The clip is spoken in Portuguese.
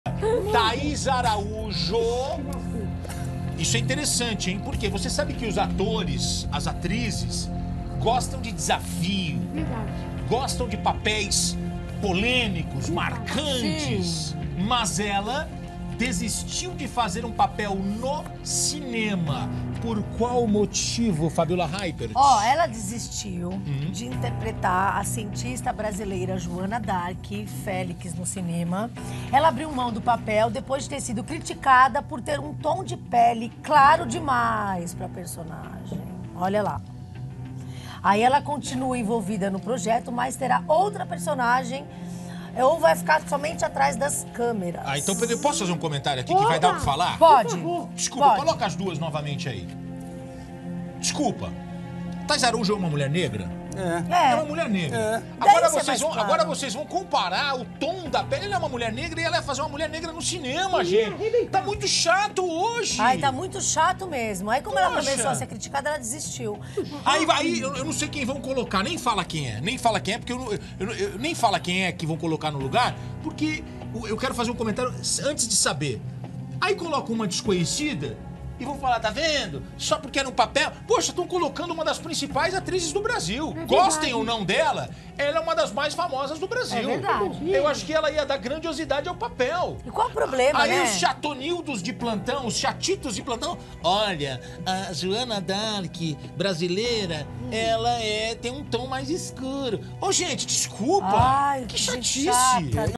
Thaís Araújo. Isso é interessante, hein? Porque você sabe que os atores, as atrizes, gostam de desafio. Verdade. Gostam de papéis polêmicos, marcantes. Mas ela desistiu de fazer um papel no cinema. Por qual motivo, Fabiola Hypert? Ela desistiu de interpretar a cientista brasileira Joana Dark Félix no cinema. Ela abriu mão do papel depois de ter sido criticada por ter um tom de pele claro demais para a personagem. Olha lá. Aí ela continua envolvida no projeto, mas terá outra personagem ou vai ficar somente atrás das câmeras. Então eu posso fazer um comentário aqui que vai dar o que falar? Pode. Desculpa, Pode. Coloca as duas novamente aí. Desculpa. Thaís Araújo é uma mulher negra? É uma mulher negra. Agora vocês vão comparar o tom da pele. Ela é uma mulher negra e ela ia fazer uma mulher negra no cinema, gente. Tá muito chato hoje. Ai, tá muito chato mesmo. Aí como ela começou a ser criticada, ela desistiu. Aí eu não sei quem vão colocar, nem fala quem é. Nem fala quem é, porque eu nem fala quem é que vão colocar no lugar, porque eu quero fazer um comentário antes de saber. Aí coloca uma desconhecida e vão falar, tá vendo? Só porque é no papel. Poxa, estão colocando uma das principais atrizes do Brasil. Gostem ou não dela, ela é uma das mais famosas do Brasil. É verdade. Eu acho que ela ia dar grandiosidade ao papel. E qual o problema, né? Aí os chatonildos de plantão, os chatitos de plantão. Olha, a Joana Dark, brasileira, ela tem um tom mais escuro. Ô, gente, desculpa. Ai, que gente chatice. chata.